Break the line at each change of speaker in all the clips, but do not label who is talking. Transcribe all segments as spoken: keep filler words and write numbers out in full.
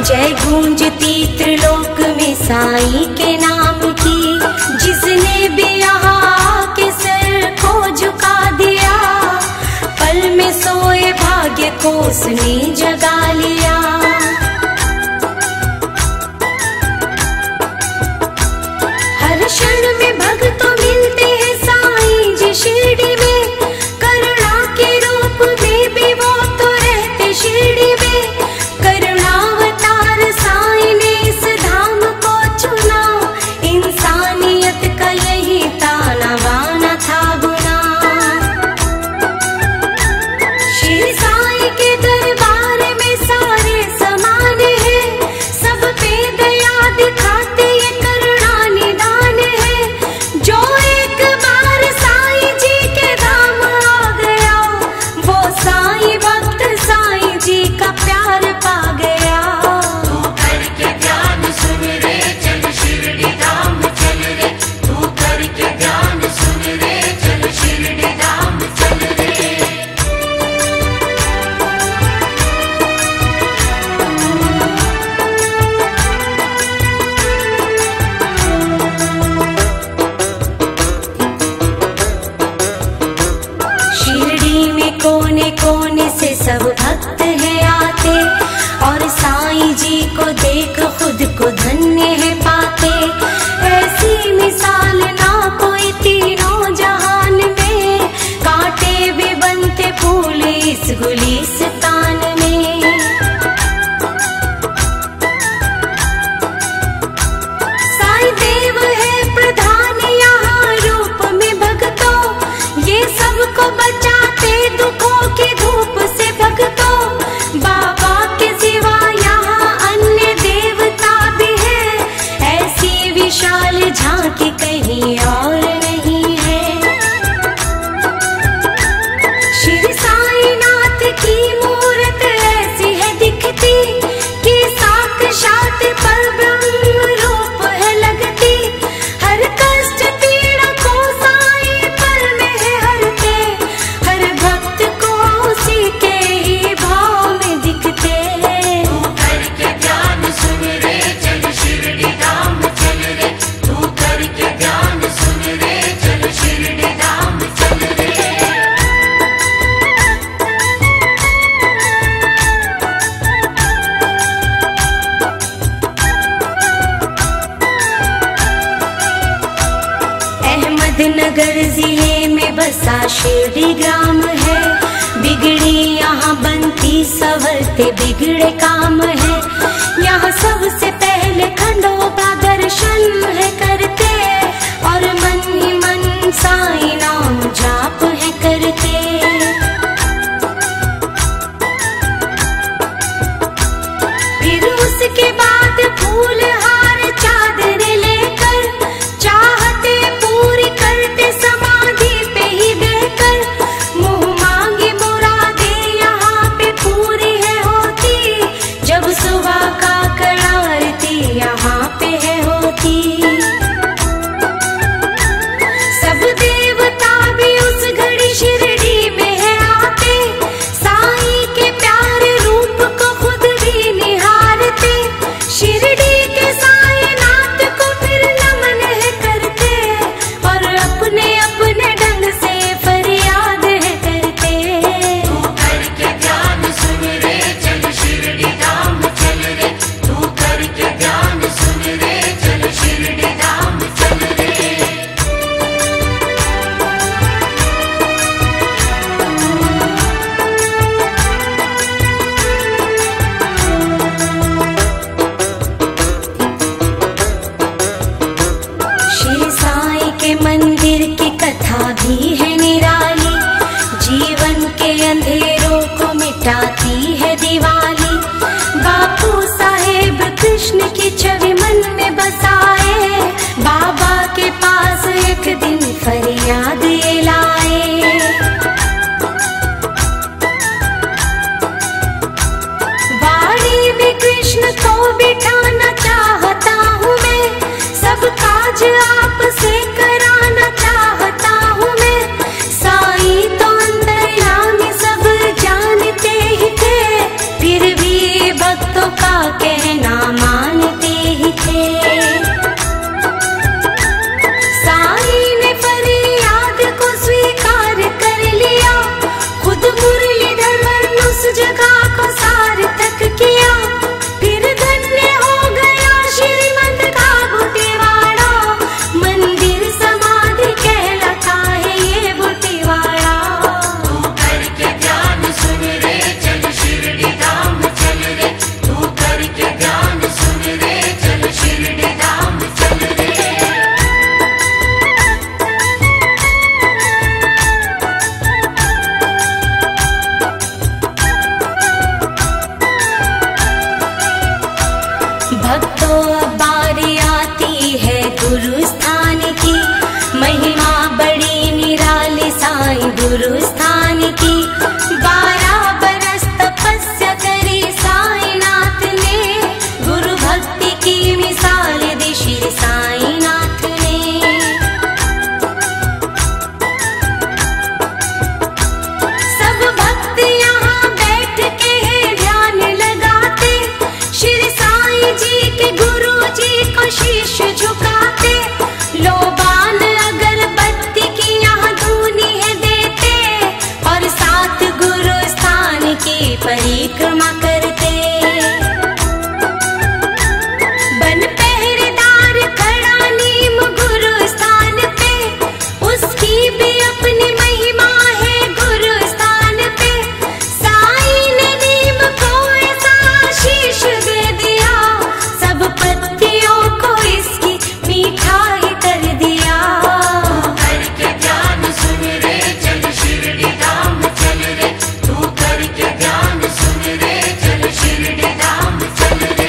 जय गूंजती त्रिलोक में साईं के नाम की, जिसने भी यहाँ के सर को झुका दिया, पल में सोए भाग्य को उसने जगा लिया। हर क्षण में भक्तों मिलते हैं साईं जी शिरडी में, करुणा के रूप में भी वो तो रहते शिरडी में। करुणावतार साईं ने इस धाम को चुना, इंसानियत का यही ताना बाना था गुना। श्री साईं के दरबार में सारे समान है, सब पे दया दिखाते ये करुणा निदान है। जो एक बार साईं जी के धाम आ गया, वो साईं भक्त साईं जी का प्यार पा गया।
तू करके ध्यान सुन रे, चल शिरडी धाम चल रे। तू करके ध्यान सुन रे, चल शिरडी धाम चल रे।
शिरडी में कोने कोने से सब भक्त है आते, और साईं जी को देख खुद को धन्य है पाते। ऐसी मिसाल ना कोई तीनों जहान में, कांटे भी बनते फूल इस गुलिस्तान में। साईं देव है प्रधान यहाँ रूप में भक्तों, ये सबको बचाते दुखों की धूप से भक्तों। बाबा के सिवा यहाँ अन्य देवता भी है, ऐसी विशाल झांकी कहीं और नहीं है। श्री साईनाथ की मूरत ऐसी है दिखती, कि साक्षात परब्रह्म रूप है लगती। हर कष्ट पीड़ा को साईं पल में है हरते, हर भक्त को उसी के ही भाव में दिखते।
तू करके ध्यान सुन रे, चल शिरडी धाम चल रे। तू करके ध्यान सुन रे, चल शिरडी धाम चल रे।
अहमदनगर जिले में बसा शिरडी ग्राम है, बिगड़ी यहाँ बनती संवरते बिगड़े काम है। यहाँ सबसे पहले खंडोबा दर्शन है करते, और मन ही मन साईं नाम जाप है करते। फिर उसके बाद फूल हार चादर लेकर, चाहते पूरी करते समाधि पे ही देकर। मुँह मांगी मुरादे यहाँ पे पूरी है होती, जब भक्तों अब बारी आती है गुरु स्थान की, महिमा बड़ी निराली साईं गुरु स्थान की। बारह बरस तपस्या करी साईनाथ ने, गुरु भक्ति की मिसाल दी श्री साईनाथ ने। सब भक्त यहाँ बैठ के ध्यान लगाते, श्री साईं जी के गुरु जी को शीश झुकाते। लोबान अगरबत्ती की यहाँ धूनी है देते, और साथ गुरु स्थान की परिक्रमा करते। बन पहरेदार खड़ा नीम गुरु स्थान पे, उसकी भी अपनी महिमा है गुरु स्थान पे। साईं ने नीम को ऐसा आशीष दे दिया, सब पत्तियों को इसकी मिठाई कर दिया।
करके ध्यान सुन रे चल शिरडी धाम चल रे, तू करके ध्यान सुन रे चल शिरडी धाम चल रे।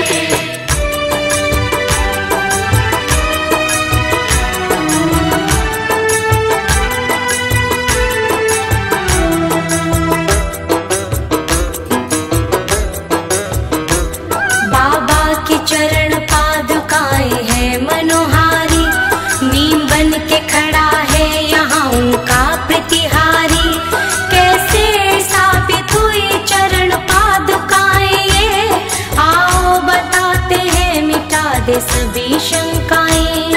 बाबा की चरण पादुकाएं हैं मनोहारी, नीम बन के खड़ा है यहाँ उनका प्रतिहारी। कैसे साबित हुई चरण पादुकाएं ये, आओ बताते हैं मिटा दे सभी शंकाएं।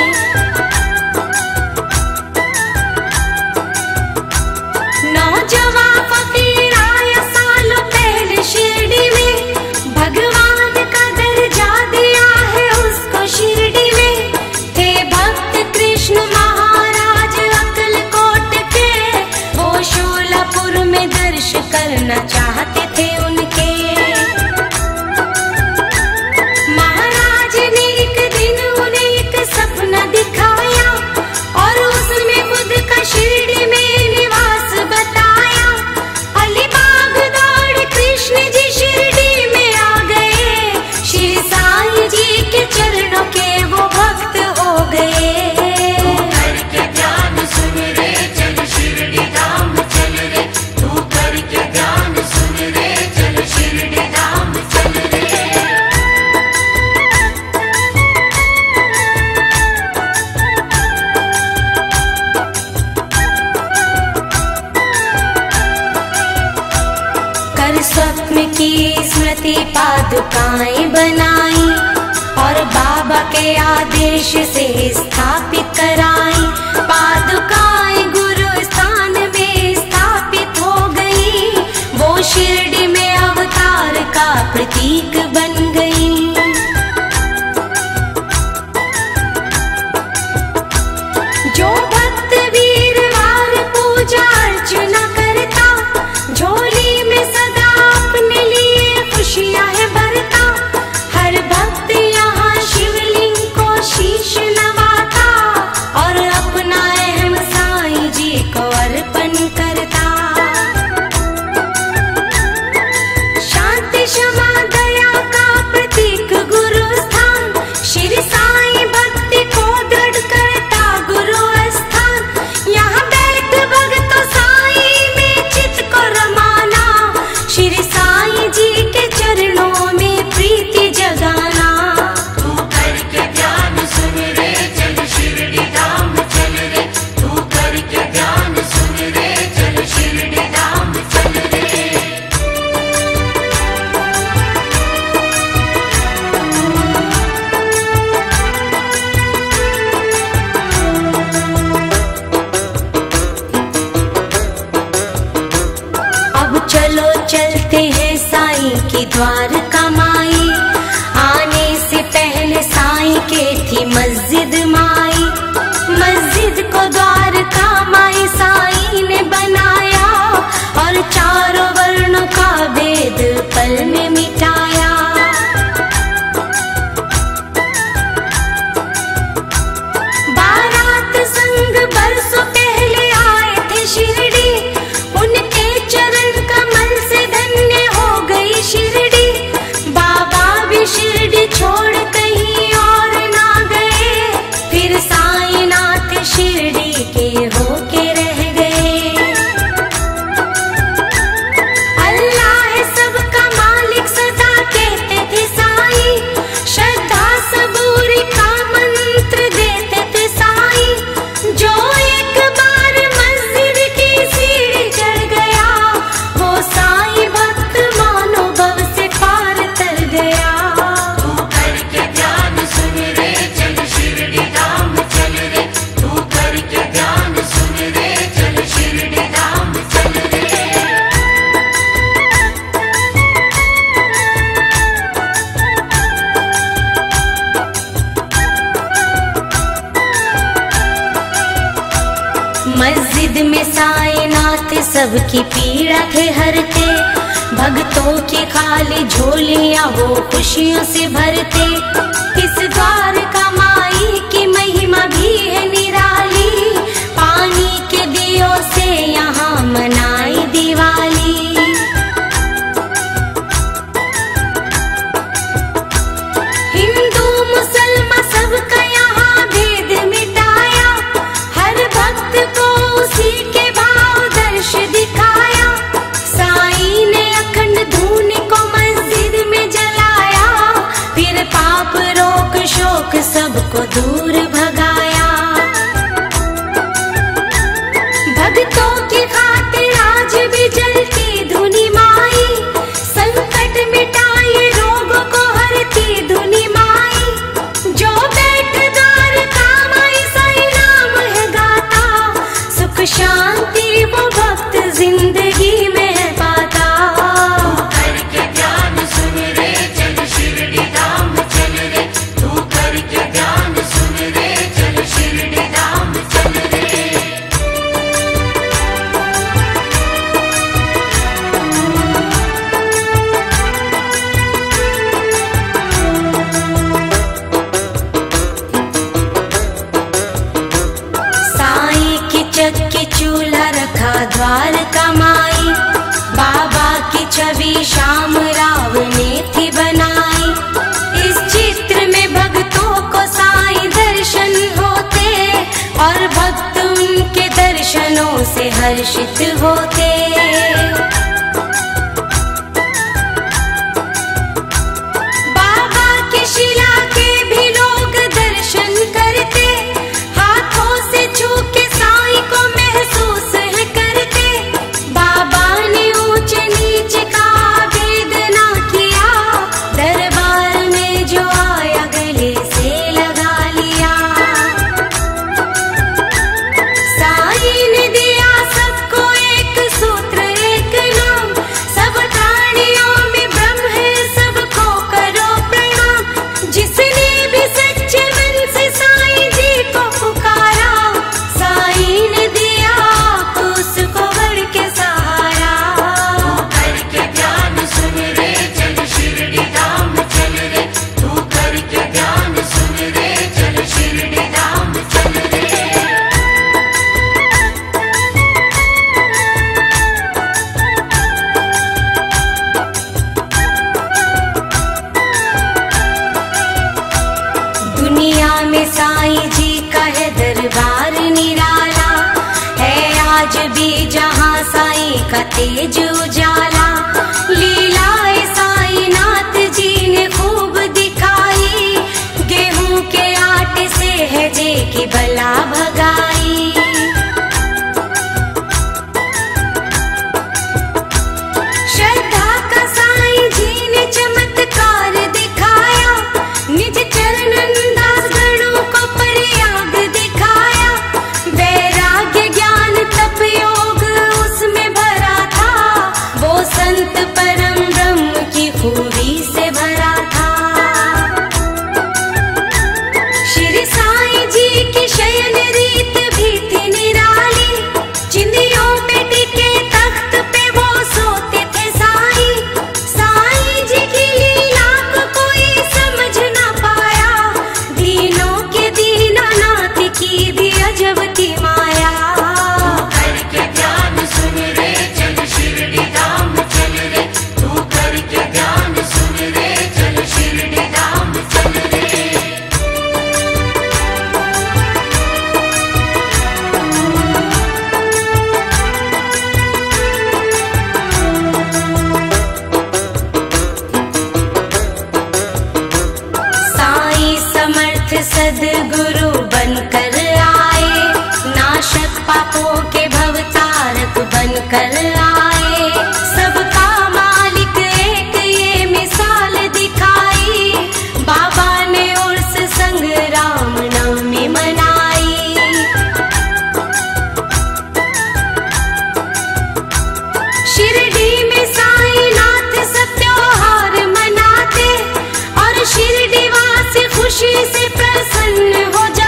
नौजवान फकीर आया सालों पहले शिरडी में, भगवान का दर्जा दिया है उसको शिरडी में। थे भक्त कृष्ण महाराज अक्कलकोट के, वो शोलापुर में दर्श करना चाहते थे उनके। महाराज ने एक दिन उन्हें एक सपना दिखाया, और उसमें खुद का शिरडी में निवास बताया। अलीबाग दौड़ कृष्ण जी शिरडी में आ गए, श्री साईं जी के चरणों के वो भक्त हो गए।
करके ध्यान सुन रे चल शिरडी धाम चल रे, तू करके ध्यान सुन रे चल शिरडी धाम चल रे।
कर स्वप्न की स्मृति पादुकाएं बनाई, और बाबा के आदेश से स्थापित कराई। पादुकाएं गुरु स्थान में स्थापित हो गई, वो शिरडी में अवतार का प्रतीक बन गई। जो भक्त वीरवार पूजा अर्चना करता, झोली में सदा अपने लिए खुशियां है भरता। हर भक्त यहाँ शिवलिंग को शीश नवाता, और मस्जिद में साईनाथ सबकी पीड़ा थे हरते, भक्तों की खाली झोलियां वो खुशियों से भरते। इस द्वार का माई की महिमा भी है निराली, पानी के दियों से यहाँ मनाई दिवाली। हिंदू मुसलमान सबका यहाँ भेद मिटाया, हर भक्त को उसी के भाव दर्श दिखाया। साईं ने अखंड धून को मस्जिद में जलाया, फिर पाप रोक शोक सबको दूर भगाया। भक्तों की खातिर आज भी जलती धुनी माई, संकट मिटाए रोगों को हरती धुनी माई। जो बैठ द्वार का माई साईं नाम है गाता, सुख शांति वो भक्त जिंदगी में है पाता।
करके ध्यान सुन रे चल शिरडी धाम चल रे, तू करके ध्यान सुन रे चल शिरडी धाम चल रे।
साईं की चक्की चूल्हा रखा द्वार का माई, बाबा की छवि श्याम राव ने थी बनाई। इस चित्र में भक्तों को साईं दर्शन होते, और भक्त उनके दर्शनों से हर्षित होते। बाबा की शिला के भी लोग दर्शन करते, हाथों से छू के साईं को महसूस है करते। बाबा ने ऊंच नीच का भेद ना किया, दरबार में जो आया गले से लगा लिया। साईं ने दिया सबको एक सूत्र एक नाम, सब प्राणियों में ब्रह्म है सबको करो प्रणाम। जिसने भी सच्चे मन से साईं जी को पुकारा, साईं ने दिया उसको बढ़ के सहारा।
करके ध्यान सुन रे चल शिरडी धाम चल रे, तू करके ध्यान सुन रे चल शिरडी धाम चल रे।
दुनिया में साईं जी का है दरबार निराला, है आज भी जहाँ साईं का तेज उजाला। लीलाए साईंनाथ जी ने खूब दिखाई, गेहूं के आटे से है जे की बला भगाई। श्रद्धा का साईं जी ने चमत्कार दिखाया, निज चरणन दास गणों को प्रयाग दिखाया। वैराग्य ज्ञान तप योग उसमें भरा था, वो संत परम ब्रह्म की खूबी से भरा था। श्री साईं जी की शयन रीत भी थी निराली, चिंदियों पे टिके तख्त पे वो सोते थे साईं। साईं जी की लीला को कोई समझ ना पाया, दीनों के दीनानाथ की भी अजब थी माया।
करके ध्यान सुन रे चल शिरडी धाम चल रे, तू करके ध्यान सुन रे चल शिरडी धाम चल रे।
साईं समर्थ सद्गुरु बनकर आए, नाशक पापों के भवतारक बनकर आए। सबका मालिक एक ये मिसाल दिखाई, बाबा ने उर्स संग राम नवमी मनाई। शिरडी में साईंनाथ सब त्योहार मनाते, और शिरडी वासी खुशी से प्रसन्न हो जाते।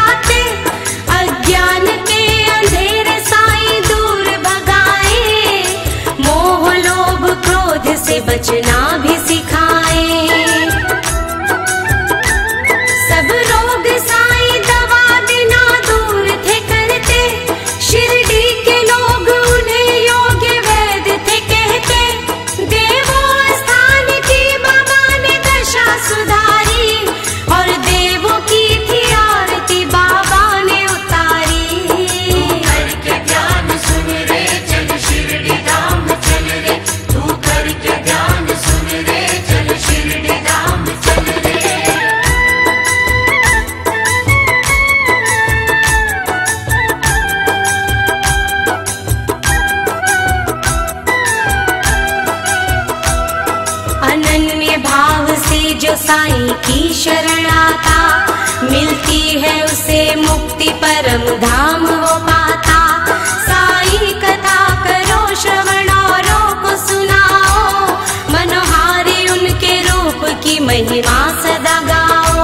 मिलती है उसे मुक्ति परम धाम वो पाता। साई कथा करो श्रवण औरों को सुनाओ, मनोहारी उनके रूप की महिमा सदा गाओ।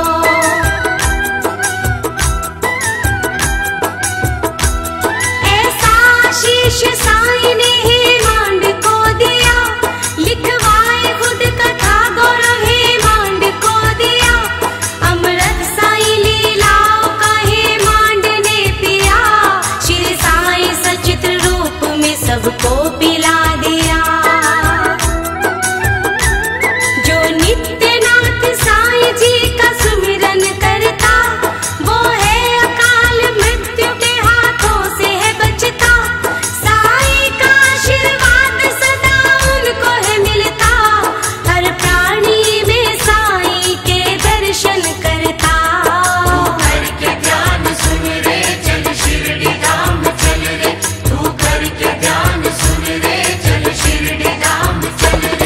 ऐसा शीश साई ने हेमांड को दिया, लिखवाए खुद कथा गौरव हेमांड को दिया। अमृत साई लीलाओं का हेमांड ने पिया, श्री साई सचित्र रूप में सबको पिला दिया। जो नित्यनाथ साई जी का सुमिरन करता, वो है अकाल मृत्यु के हाथों से है बचता। साई का आशीर्वाद सदा उनको है मिलता, हर प्राणी में साई के दर्शन करता।
करके ध्यान सुन रे चल शिरडी धाम चल रे, तू करके ध्यान सुन रे चल शिरडी धाम चल रे।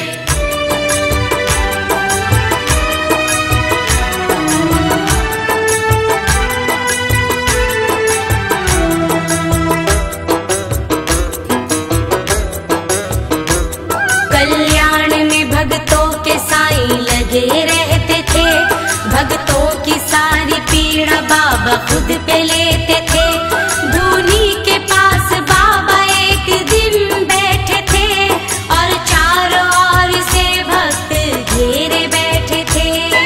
कल्याण में भक्तों के साई लगे रहते थे, भक्तों की सारी पीड़ा बाबा खुद पे लेते थे। धूनी के पास बाबा एक दिन बैठे थे, और चारों ओर से भक्त घेरे बैठे थे।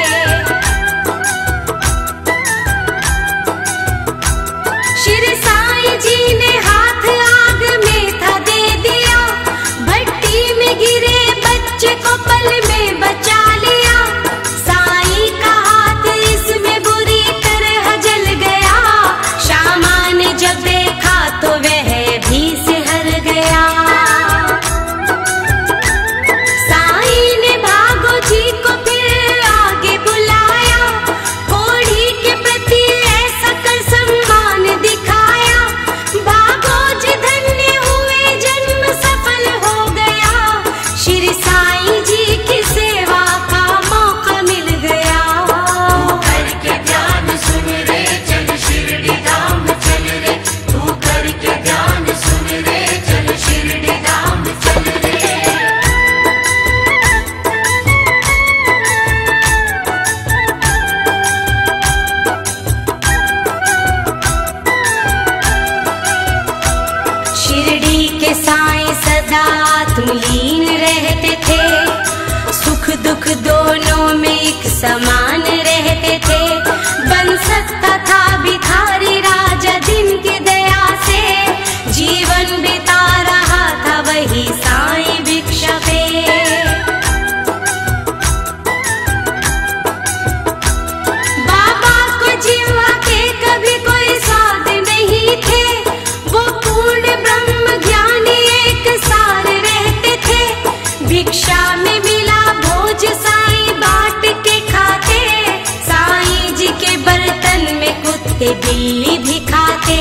श्री साई जी ने हाथ आग में था दे दिया, भट्टी में गिरे बच्चे को पल में बचा लिया। साई का हाथ इसमें बुरी तरह जल गया, श्यामा ने जब देखा तो वह भी सिहर गया। साई ने भागो जी को फिर आगे बुलाया, कोढ़ी के प्रति ऐसा कर सम्मान दिखाया। भागो जी धन्य हुए जन्म सफल हो गया, श्री साई जी की सेवा का मौका मिल गया।
करके ध्यान सुन रे चल शिरडी धाम चल रे, तू करके ध्यान सुन रे चल शिरडी धाम चल रे।
शिरडी के साई सदा आत्मलीन रहते थे, सुख दुख दोनों में एक समान रहते थे। बन सकता था भिखारी राजा दिन की दया से, जीवन बिता रहा था वही साई भिक्षा पे। बाबा को जीवा के कभी कोई स्वाद नहीं थे, वो पूर्ण ब्रह्म ज्ञानी एक सार रहते थे। भिक्षा में मिला भोज साई बांट के खाते, साई जी के बर्तन में कुत्ते बिल्ली भी खाते।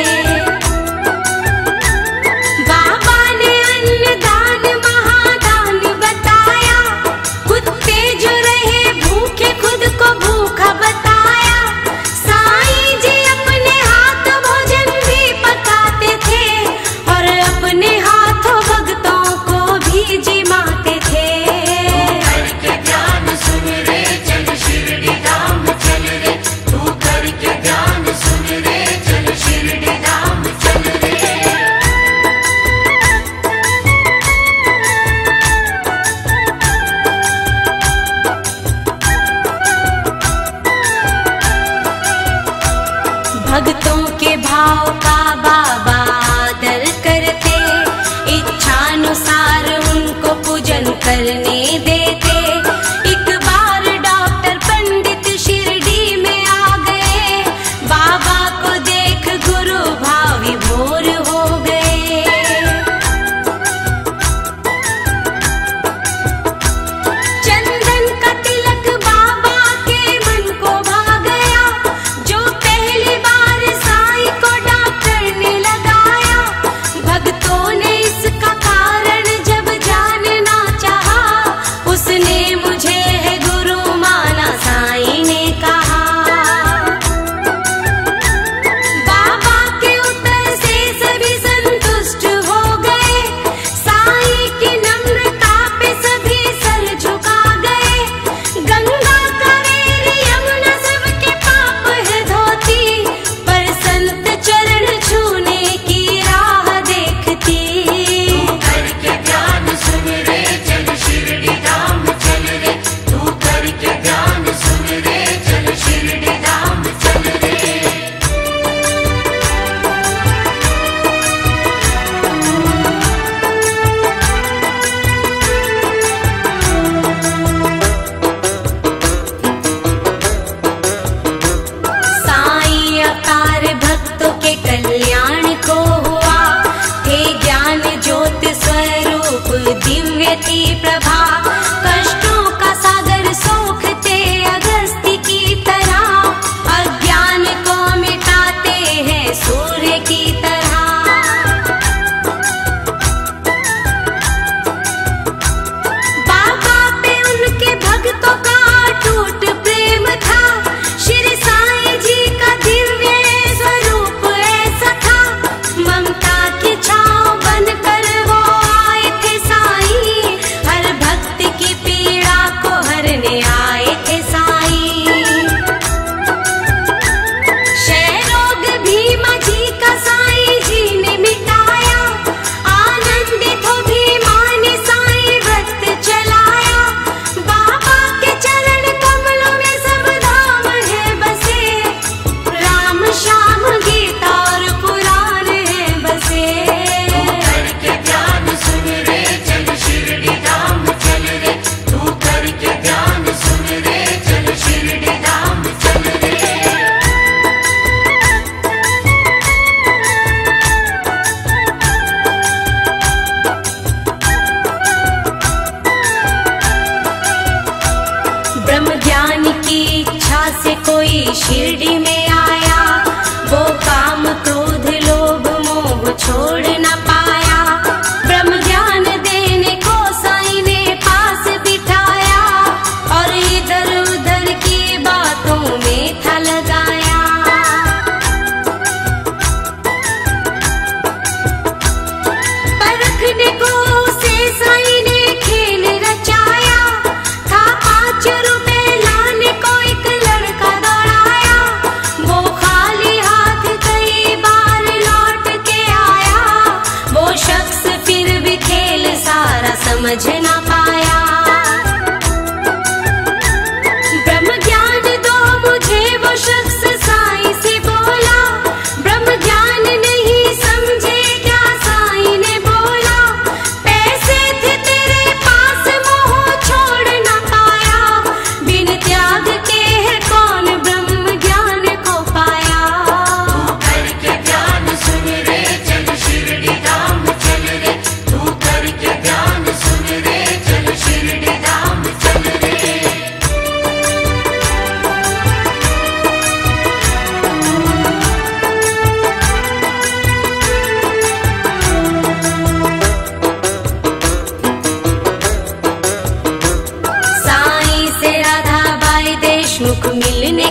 बाबा ने अन्नदान महादान बताया, कुत्ते जो रहे भूखे खुद को भूखा बताया। साई जी अपने हाथ भोजन भी पकाते थे, और अपने हाथों भक्तों को भी जिमाते थे।
करके ध्यान सुन रे चल शिरडी धाम चल रे, तू करके ध्यान सुन रे चल शिरडी धाम चल रे।
भक्तों के भाव का बाबा आदर करते, इच्छानुसार उनको पूजन करने देते। एक बार डॉक्टर पंडित शिरडी में आ गए, बाबा को देख गुरु भाव विभोर हो गए। चंदन का तिलक बाबा के मन को भा गया, जो पहली बार साई को डॉक्टर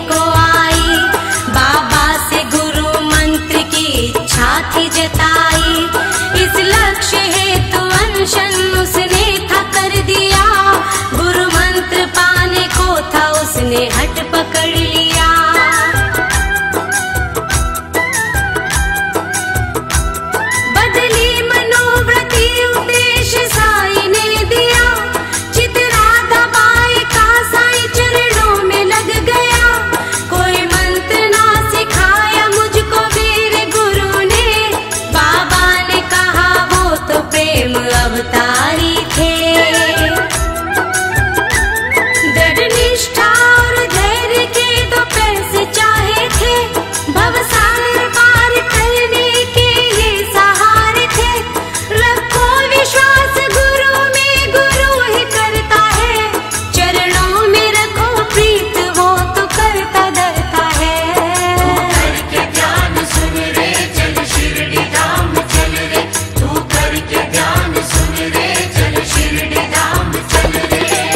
को आई। बाबा से गुरु मंत्र की इच्छा थी जताई। इस लक्ष्य हेतु अनशन उसने था कर दिया। गुरु मंत्र पाने को था उसने हट पकड़ लिया। बदली मनोवृत्ति उपदेश साईं ने दिया। चितरा दबाए का साईं चरणों में लग गया। कोई मंत्र ना सिखाया मुझको वीर गुरु ने। बाबा ने कहा वो तो प्रेम अवतारी थे। दृढ़ निष्ठा और धैर्य के दो पैसे चाहे थे। भवसागर पार करने के ये सहारे थे। रखो विश्वास गुरु में, गुरु ही करता है। चरणों में रखो प्रीत, वो तो करता डरता है।
करके ध्यान सुन रे चल शिरडी धाम चल रे। तू करके ध्यान सुन रे चल शिरडी धाम चल रे।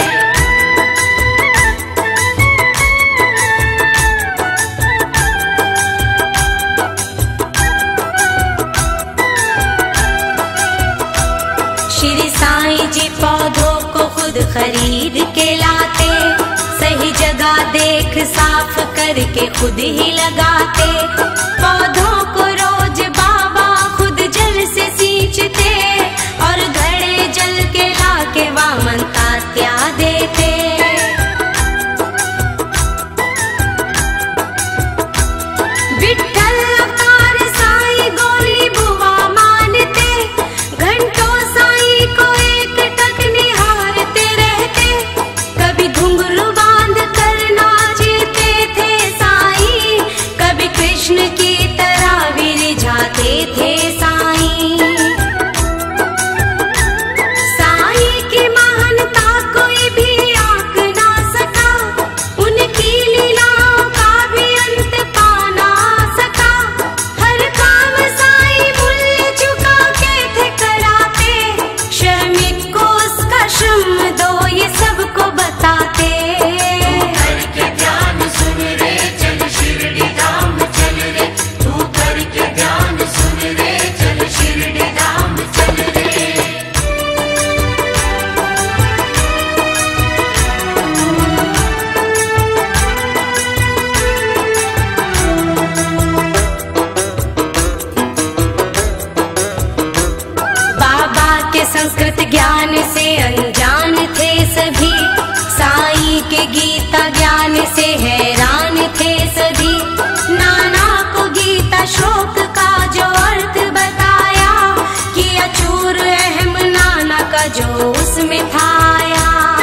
श्री साईं जी पौधों को खुद खरीद के लाते। सही जगह देख साफ करके खुद ही लगाते। पौधों को रोज बाबा खुद जल से सींचते। और घड़े जल के लाके वामन तात्या देते। विठ्ठल अवतार साईं गोली बुआ मानते। घंटों साईं को एक टक निहारते रहते। कभी घुंघरू बांध कर नाचते थे साईं। कभी कृष्ण की तरह भी रिझाते थे साईं। साईं की महानता कोई भी आंक ना सका। उनकी लीलाओं का भी अंत पा ना सका। हर काम साईं मूल्य चुका के थे कराते। श्रमिक को उसका श्रम दो ये सबको बताते।
करके ध्यान सुन रे चल शिरडी धाम चल रे। तू करके ध्यान सुन रे चल शिरडी धाम चल रे।
बाबा के संस्कृत ज्ञान से अनजान थे सभी। साईं के गीता ज्ञान से हैरान थे सभी। नाना को गीता श्लोक का जो अर्थ बताया। किया चूर अहम नाना का जो उसमें था आया।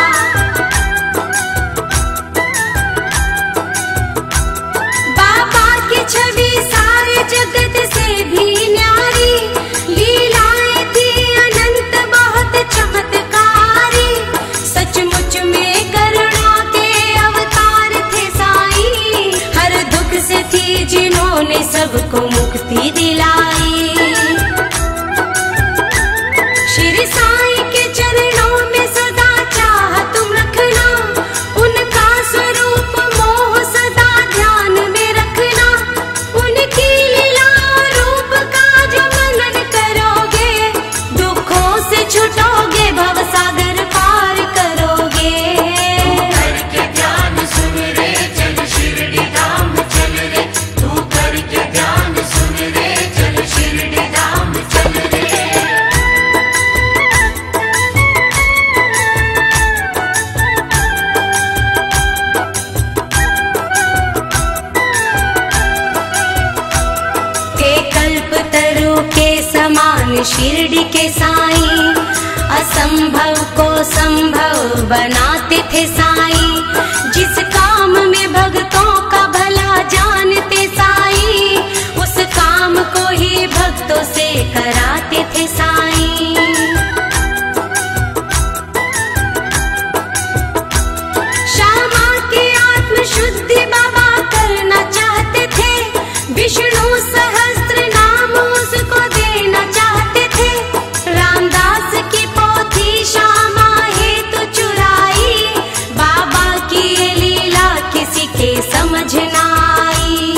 बाबा की छवि सारे जगत से भी न्यारी। लीलाएं थी अनंत बहुत चमत्कारी। सचमुच में करुणा के अवतार थे साईं। हर दुख से थी जिन्होंने सबको मुक्ति दिलाई। श्री साईं के चरणों में सदा चाह तुम रखना। उनका स्वरूप मोह सदा ध्यान में रखना। उनकी लीला रूप का जो मनन करोगे। दुखों से छुटोगे भवसागर पार करोगे।
करके ध्यान सुन रे चल शिरडी धाम चल रे। तू करके ध्यान सुन रे चल शिरडी धाम चल रे।
थे कल्पतरु के समान शिरडी के साईं। असंभव को संभव बनाते थे साईं। जिस काम में भक्तों का भला जानते साईं। उस काम को ही भक्तों से कराते थे साईं। श्यामा की आत्म शुद्धि बाबा करना चाहते थे। विष्णु सहस्त्र नाम उसको देना चाहते थे। रामदास की पोथी श्यामा हेतु चुराई। सूचना आई।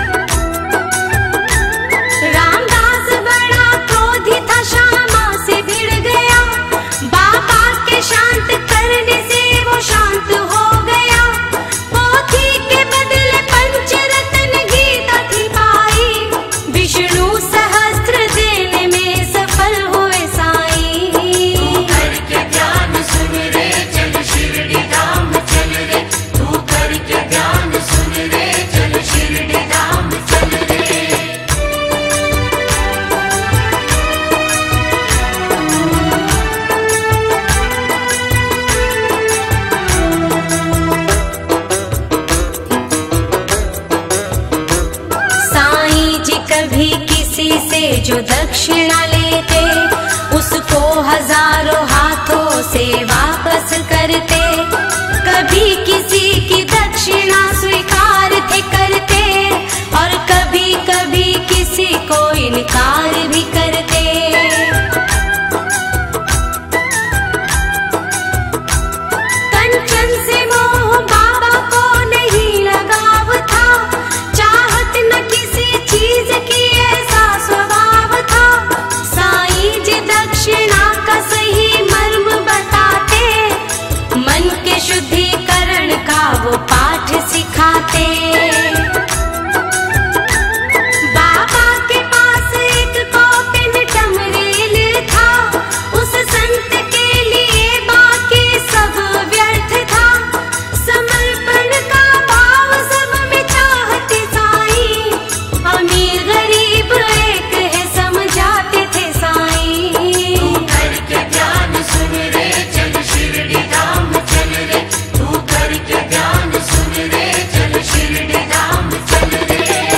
रामदास बड़ा क्रोधी था, श्यामा से भिड़ गया। बाबा के शांत करने से वो शांत हो गया। पोथी के बदले पंचरत्न गीता थी पाई। विष्णु सहस्त्र देने में सफल हुए साईं।
तू करके ध्यान सुन रे चल शिरडी धाम चल रे। तू करके ध्यान सुन रे चल शिरडी धाम चल रे।
साईं जी कभी किसी से जो दक्षिणा लेते, उसको हजारों हाथों से वापस करते। कभी किसी की दक्षिणा स्वीकार थे करते, और कभी कभी किसी को इनकार भी करते। कंचन से मोह बाबा को नहीं लगाव था। चाहत न किसी चीज की ऐसा स्वभाव था। साईं जी दक्षिणा का सही मर्म बताते। मन के शुद्धिकरण का वो पाठ सिखाते। बाबा के पास एक कॉपिन टमरेल था। उस संत के लिए बाकी सब व्यर्थ था। समर्पण का भाव सब में चाहते साईं। अमीर गरीब एक है समझाते थे साईं।
तू करके ध्यान सुन रे चल शिरडी धाम चल रे। तू करके ध्यान सुन रे चल शिरडी धाम चल रे।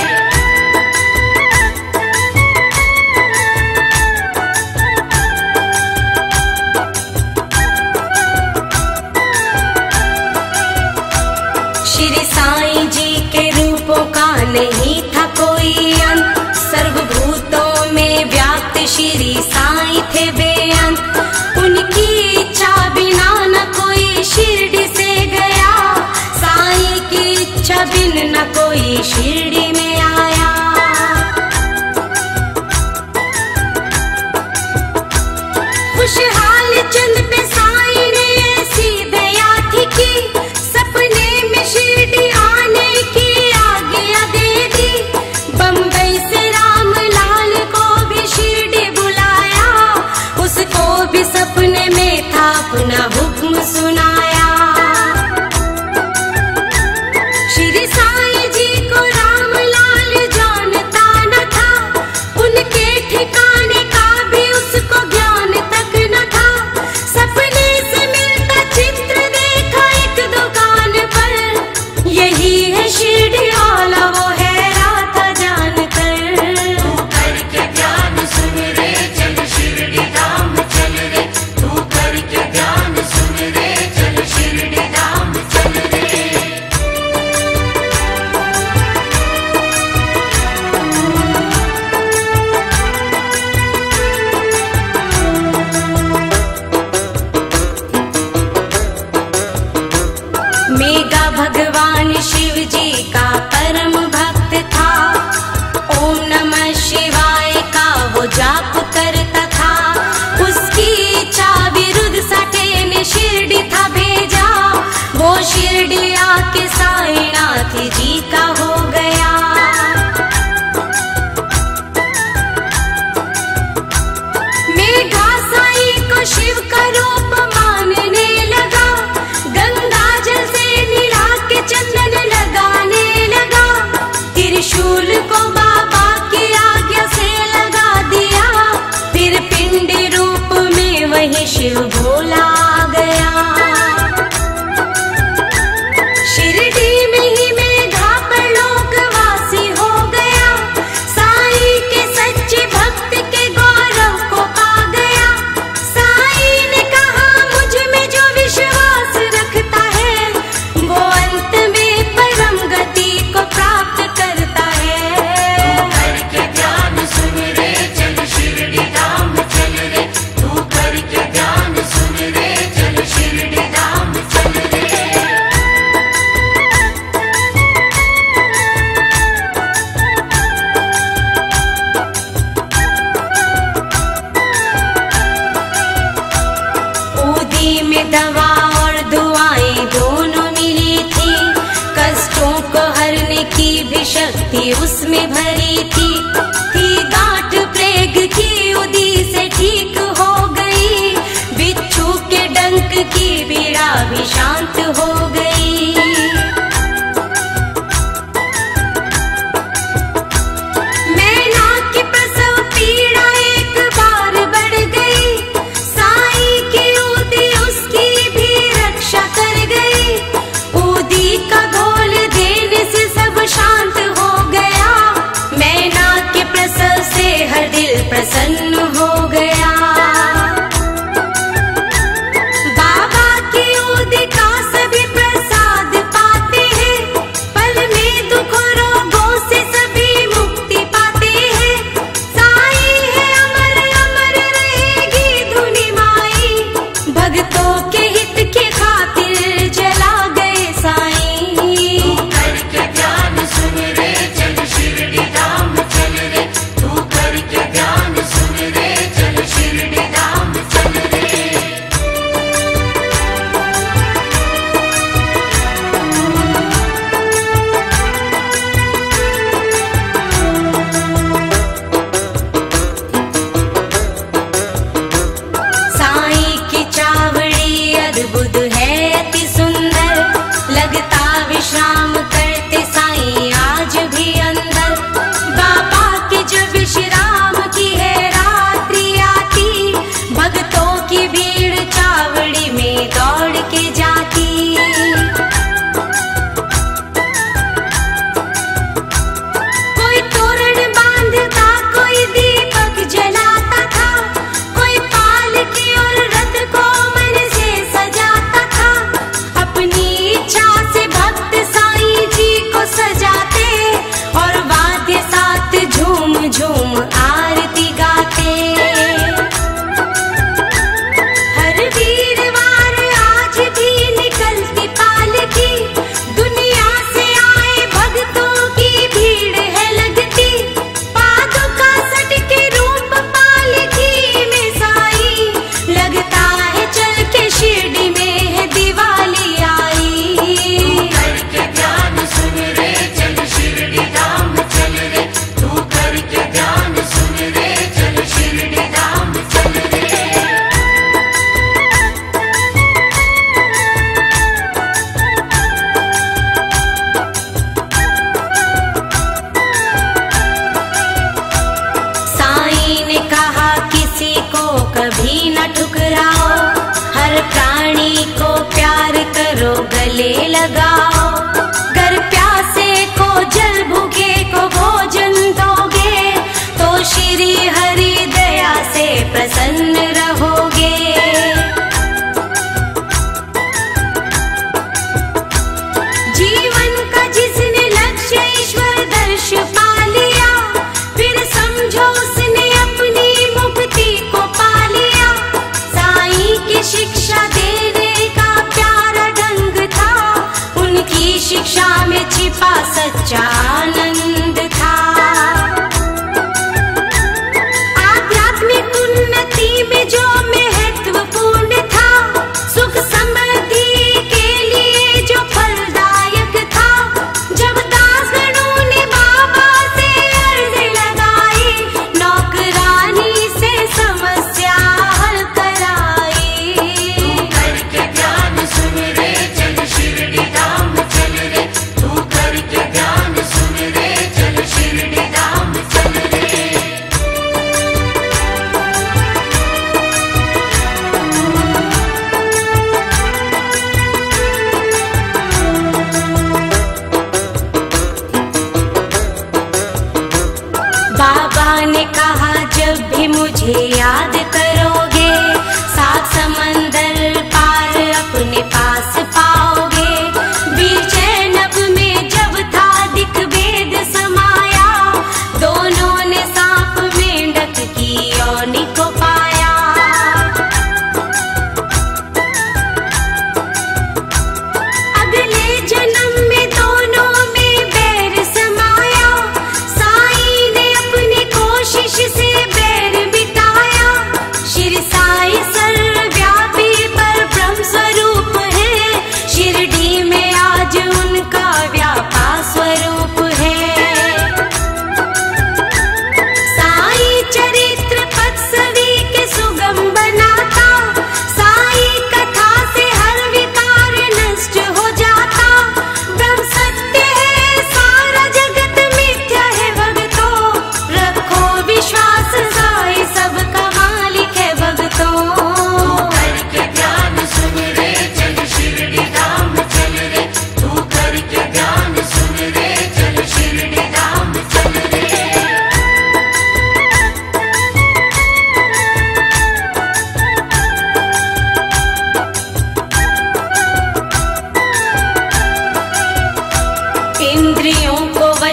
श्री साईं जी के रूपों का नहीं था कोई अंत। सर्वभूतों में व्याप्त श्री साईं थे बेअंत। उनकी इच्छा बिना न कोई शिरडी से गया। साईं की इच्छा बिन न कोई शिरडी में आया। खुशहाल चंद पे साईं ने ऐसी दया थी कि सपने में शिरडी आने की आज्ञा दे दी। बम्बई से रामलाल को भी शिरडी बुलाया। उसको भी सपने में था अपना हुक्म सुनाया। श्री साईं जी को रामलाल भी शक्ति उसमें भरी थी। थी गांठ प्लेग की उदी से ठीक हो गई, बिच्छू के डंक की पीड़ा भी शांत हो गई। मैना की प्रसव पीड़ा एक बार बढ़ गई, साईं की उदी उसकी भी रक्षा कर गई। उदी का घोल देने से सब शांत हो गया, मैना के प्रसव से हर दिल प्रसन्न हो गया। बाबा की उदी का सभी प्रसाद पाते हैं, पल में दुख रोगों से सभी मुक्ति पाते हैं। साईं है अमर अमर रहेगी धुनी माई, भक्तों के हित के खातिर चला गए साईं।
करके ध्यान सुन रे चल शिरडी धाम चल रे, तू करके ध्यान सुन रे चल शिरडी धाम चल रे।
साईं की चावड़ी अद्भुत है अति सुंदर, लगता विश्राम करते साईं आज भी अंदर। बाबा की जब विश्राम की है रात्रि आती, भक्तों की भीड़ चावड़ी में दौड़ के जाती। कोई तोरण बांधता, कोई दीपक जलाता था, कोई पालकी और रथ को मन से सजाता था। अपनी इच्छा से भक्त साईं जी को सजाते, और वाद्य साथ झूम झूम आरती गाते। हर वीरवार आज भी निकलती पालकी, दुनिया से आए भक्तों की भीड़ है लगती। पादुका सट के रूप पालकी में साईं, लगता है चल के शिरडी में है दिवाली आई।
करके ध्यान सुन रे चल शिरडी धाम चल रे, तू करके ध्यान सुन रे चल शिरडी धाम चल रे।
साईं ने कहा किसी को कभी न ठुकराओ, हर प्राणी को प्यार करो गले लगाओ। गर प्यासे को जल भूखे को भोजन दोगे, तो श्री हरि दया से प्रसन्न रहोगे। जीवन का जिसने लक्ष्य ईश्वर दर्श पा लिया, फिर समझो उसने अपनी मुक्ति को पा लिया। साईं की शिक्षा देने का प्यारा ढंग था, उनकी शिक्षा में छिपा सच्चा आनंद था। आध्यात्मिक उन्नति में जो महत्वपूर्ण था, सुख समृद्धि के लिए जो फलदायक था। जब दासगणों ने बाबा से अर्ज लगाई, नौकरानी से समस्या हल कराई।
करके ध्यान सुन रे चल शिरडी धाम चल रे, तू करके ध्यान सुन रे चल शिरडी धाम चल रे।
बाबा ने कहा जब भी मुझे याद करोगे, सात समंदर पार अपने पास पाओगे। वीर जैनब में जब था दिक भेद समाया, दोनों ने सांप मेंढक की योनि को पाया। अगले जन्म में दोनों में बैर समाया, साईं ने अपनी कोशिश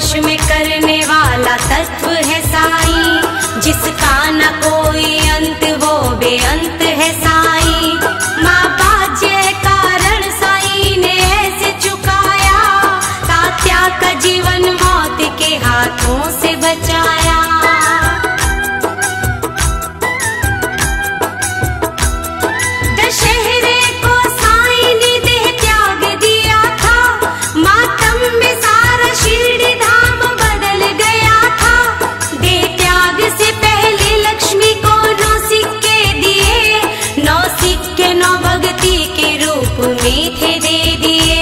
वश में करने वाला तत्व है साईं, जिसका न कोई अंत वो बेअंत है साईं। माँ बाजे कारण साईं ने ऐसे चुकाया, तात्या का जीवन मौत के हाथों से बचाया। दशहरे को साईं ने देह त्याग दिया था, मातम में सारा शिरडी धाम बदल गया था। देह त्याग से पहले लक्ष्मी को नौ सिक्के दिए, नौ सिक्के नौ भक्ति के रूप में थे दे दिए।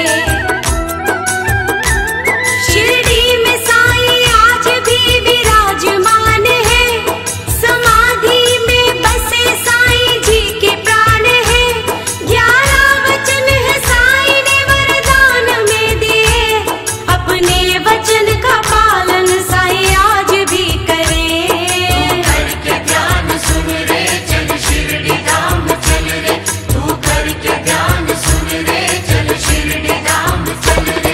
शिरडी में साईं आज भी विराजमान है, समाधि में बसे साईं जी के प्राण है। ग्यारह वचन है साईं ने वरदान में दिए, अपने वचन का पालन साईं आज भी करे।
करके ध्यान सुन रे चल शिरडी धाम चल रे, तू करके ध्यान सुन रे चल शिरडी धाम चल रे।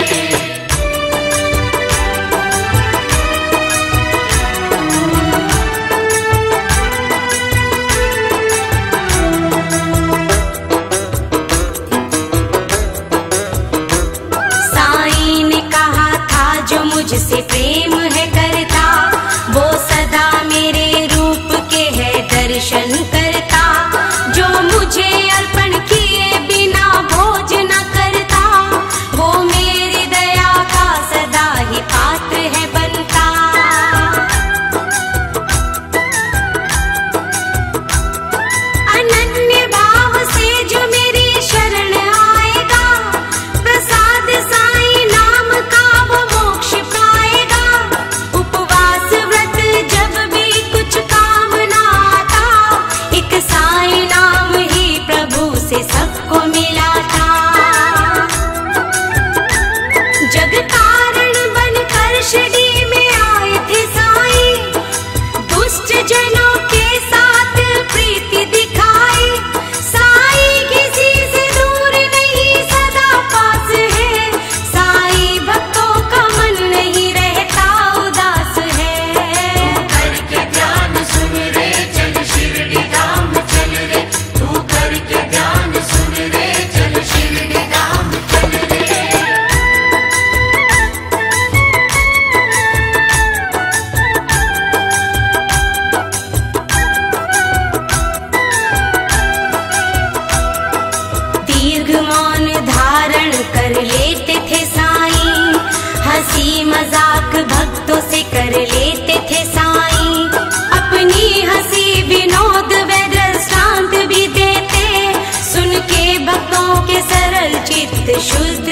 साईं ने कहा था जो मुझसे प्रेम है करता, वो सदा मेरे रूप के है दर्शन करता। जो मुझे अर्पण किए बिना भोज न करता, वो मेरी दया का सदा ही पात्र है बनता। अनन्य भाव से जो मेरी शरण आएगा, प्रसाद साईं नाम का वो मोक्ष पाएगा। उपवास व्रत जब भी कुछ काम ना आता, एक साईं नाम ही प्रभु से सबको मिला था। जग कारण बनकर शिरडी में आए थे साईं, दुष्ट जनों के साथ प्रीति दिखाई। साईं किसी से दूर नहीं सदा पास है, साईं भक्तों का मन नहीं रहता उदास है।
करके ध्यान सुन रे चल शिरडी धाम चल रे, तू करके ध्यान सुन रे चल शिरडी धाम चल रे।
दीर्घ मौन धारण कर लेते थे साईं, हंसी मजाक भक्तों से कर लेते थे साईं। अपनी हंसी विनोद व दृष्टांत भी देते, सुन के भक्तों के सरल चित्त शुद्ध